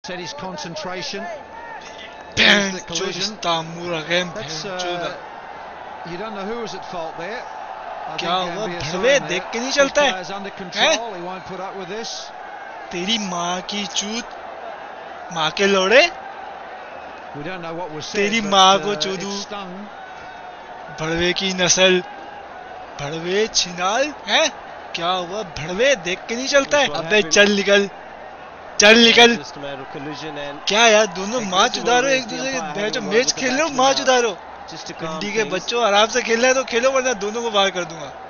upset his concentration. बहन The चोद collision. तामूर अगेन That's, बहन चोद you don't know who was at fault there. I क्या think हुआ Gambia भड़वे sign देख there. के नहीं His चलता है player's under control. He won't put up with this. तेरी माँ की चूत माँ के लोड़े We don't know what was said, तेरी but माँ को it चोदू stung. भड़वे की नस्ल भड़वे छिनाल है क्या हुआ भड़वे देख के नहीं चलता है अबे चल निकल Just a matter of collision and क्या यार दोनों माँ चुदारो एक दूसरे के जो मैच खेल रहे हो माँ चुदारो just to calm गंडी के things. बच्चों आराम से खेलना है तो खेलो वरना दोनों को बाहर कर दूंगा